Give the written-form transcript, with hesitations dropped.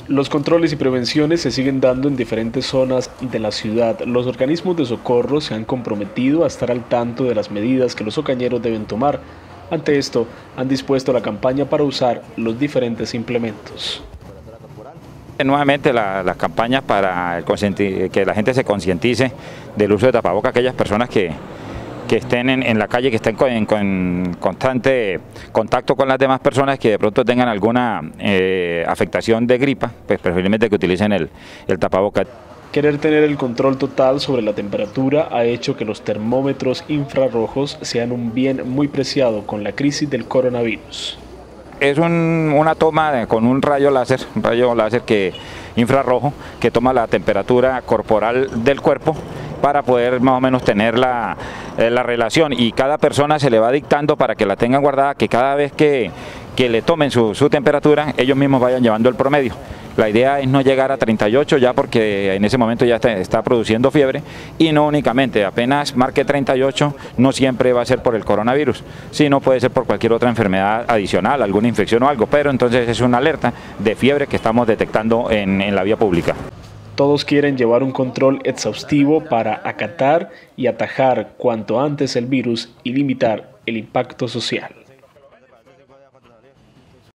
Los controles y prevenciones se siguen dando en diferentes zonas de la ciudad. Los organismos de socorro se han comprometido a estar al tanto de las medidas que los ocañeros deben tomar. Ante esto, han dispuesto la campaña para usar los diferentes implementos. Nuevamente las campañas para que la gente se concientice del uso de tapabocas, aquellas personas que estén en la calle, que estén en constante contacto con las demás personas, que de pronto tengan alguna afectación de gripa, pues preferiblemente que utilicen el tapabocas. Querer tener el control total sobre la temperatura ha hecho que los termómetros infrarrojos sean un bien muy preciado con la crisis del coronavirus. Es una toma con un rayo láser infrarrojo que toma la temperatura corporal del cuerpo para poder más o menos tener la relación, y cada persona se le va dictando para que la tengan guardada, que cada vez que le tomen su temperatura, ellos mismos vayan llevando el promedio. La idea es no llegar a 38 ya, porque en ese momento ya está produciendo fiebre, y no únicamente, apenas marque 38, no siempre va a ser por el coronavirus, sino puede ser por cualquier otra enfermedad adicional, alguna infección o algo, pero entonces es una alerta de fiebre que estamos detectando en la vía pública. Todos quieren llevar un control exhaustivo para acatar y atajar cuanto antes el virus y limitar el impacto social.